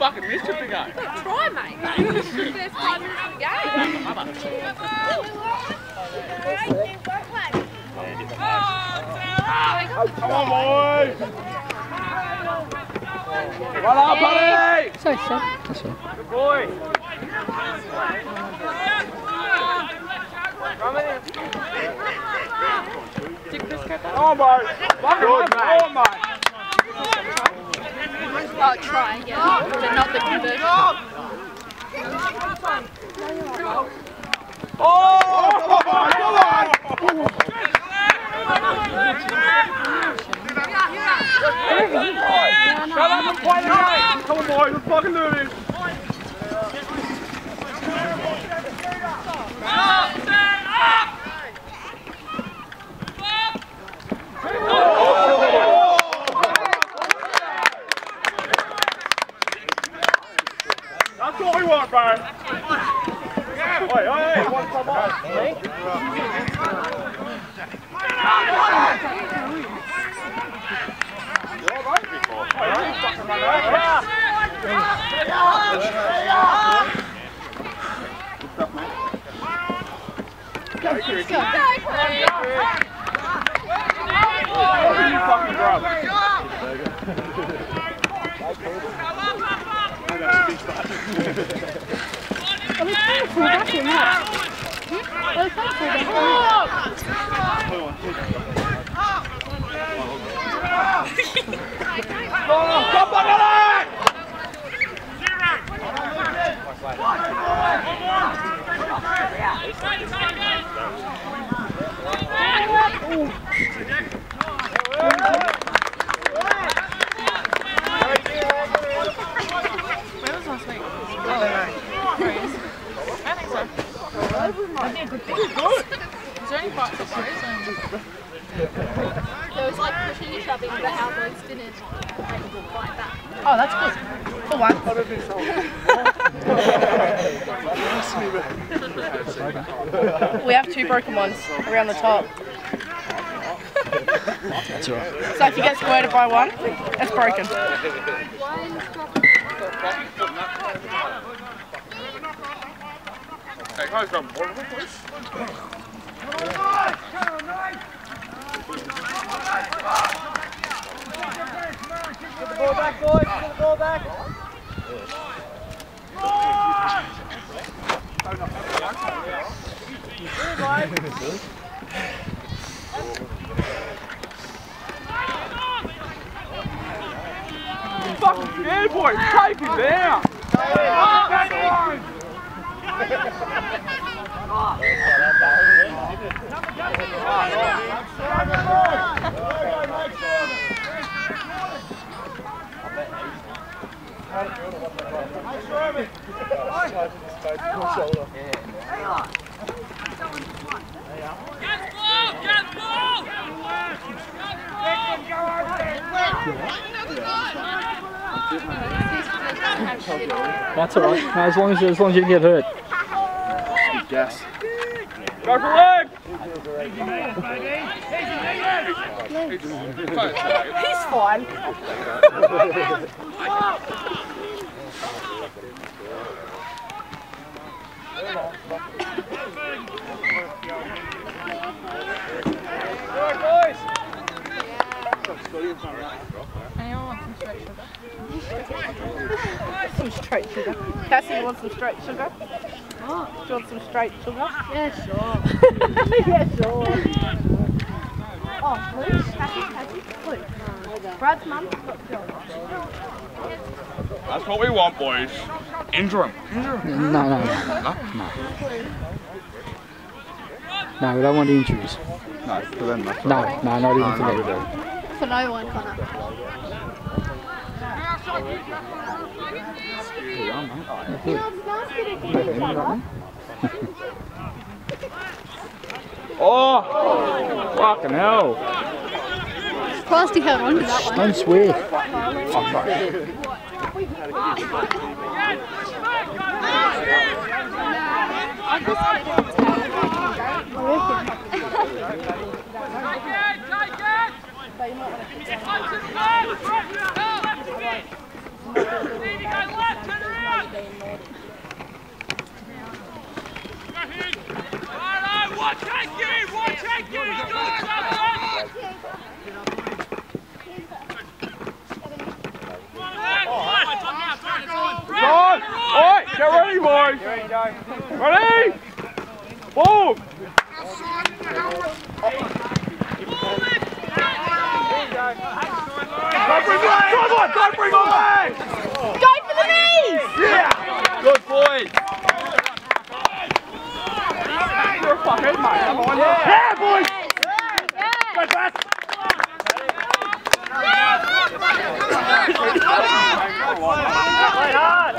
fucking missed it again. Try, mate. First 5 minutes of the game. Come on, boys! Well up, buddy! Sorry, sir. That's all. Good boy! Come on, boys! Good, mate! Oh, try, yeah. But not the conversion. Oh! Come on! Shut up and play the game! Come on, boys, let's fucking do this! That's what we want, bro! Oi, one time off. There was like pushing and shoving, but our boys didn't like that. Oh, that's good. For one. We have 2 broken ones around the top. That's alright. So if you get squirted by one, it's broken. Hey, guys, grab a ball, please. Get the ball back, boys. Get the ball back. Fucking scared, boys. Take him down. That's alright. No, as long as you didn't get hurt. Yes. Go for leg! He's fine. Anyone want some straight sugar? Some straight sugar. Cassie, you want some straight sugar? Oh. Do you want some straight sugar? Yeah, sure. Yeah, sure. Oh, blue? Cassie? Blue. Brad's mum? That's what we want, boys. Injure him. No. No, we don't want injuries. No, for them, that's No, not even for them. For no one, Connor. Oh! Fucking hell! Surprised he held on to that one. Don't swear. I'm sorry. I reckon. being naughty. John! Alright, get ready, boys! Ready? Boom! Don't bring on legs! Go for the knees! Yeah! Good boys! You're a fuckhead, mate. Come on. Yeah, boys! Go fast! Play hard!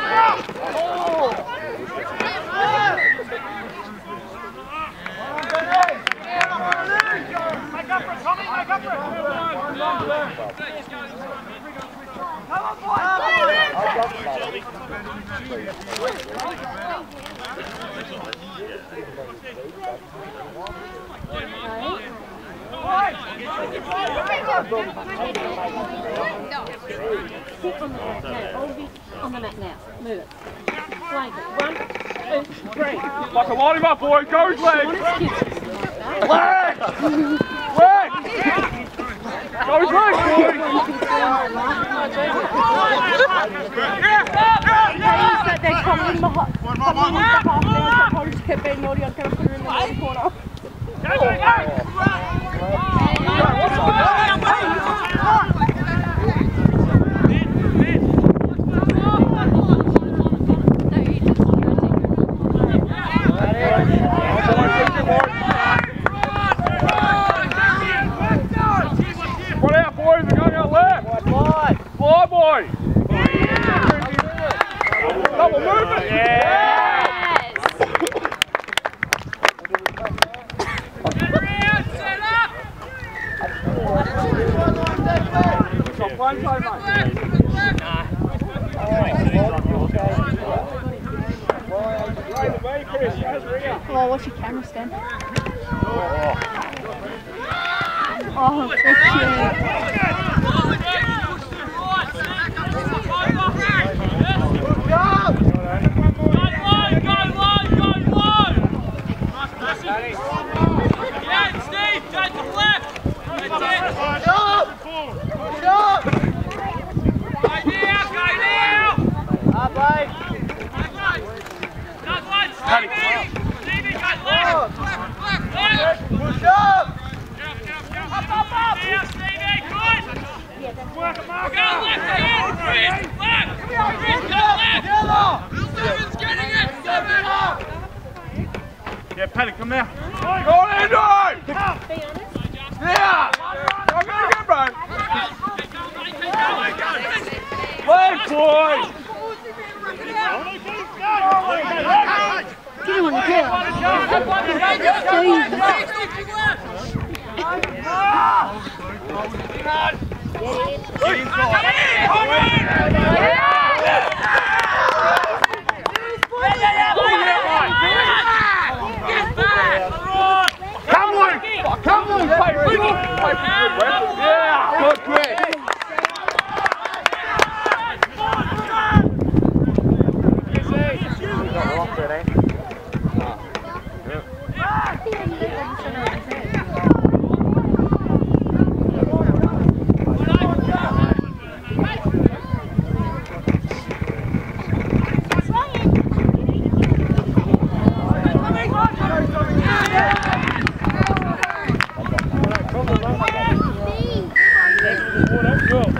Make up for it, Tommy! Make up for it! Come on, boys! Sit on the mat now. All of you on the mat now. Move it. Flank it. 1, 2, 3. Like a line him up, boys. Go his legs. Honest kids. Legs! Legs! Go his legs, boys. They're coming in the half. I'll just keep being naughty. I'm going to put her in the naughty corner. Go, go, go! Double movement! Yes! Oh, what's your camera stand? Oh, that's cute. Yeah, Paddy, come now. Go on, Andrew! Yeah! Go, go, go, bro! Leg, boy! Get him on the ground. Come on, play for good, yeah, good, great. Go.